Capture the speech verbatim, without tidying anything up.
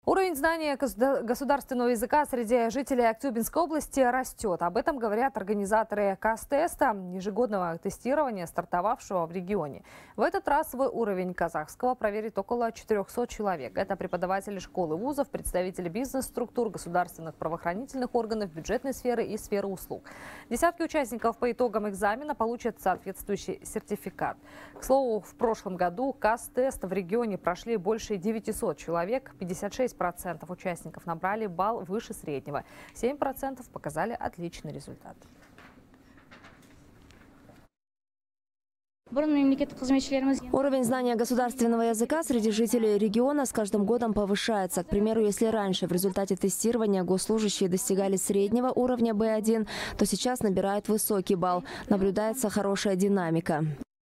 Уровень знания государственного языка среди жителей Актюбинской области растет. Об этом говорят организаторы КАС-теста, ежегодного тестирования, стартовавшего в регионе. В этот раз свой уровень казахского проверит около четырёхсот человек. Это преподаватели школ и вузов, представители бизнес-структур, государственных правоохранительных органов, бюджетной сферы и сферы услуг. Десятки участников по итогам экзамена получат соответствующий сертификат. К слову, в прошлом году КАС-тест в регионе прошли больше девятисот человек, пятьдесят шесть процентов участников набрали балл выше среднего, семь процентов показали отличный результат. Уровень знания государственного языка среди жителей региона с каждым годом повышается. К примеру, если раньше в результате тестирования госслужащие достигали среднего уровня бэ один, то сейчас набирают высокий балл. Наблюдается хорошая динамика.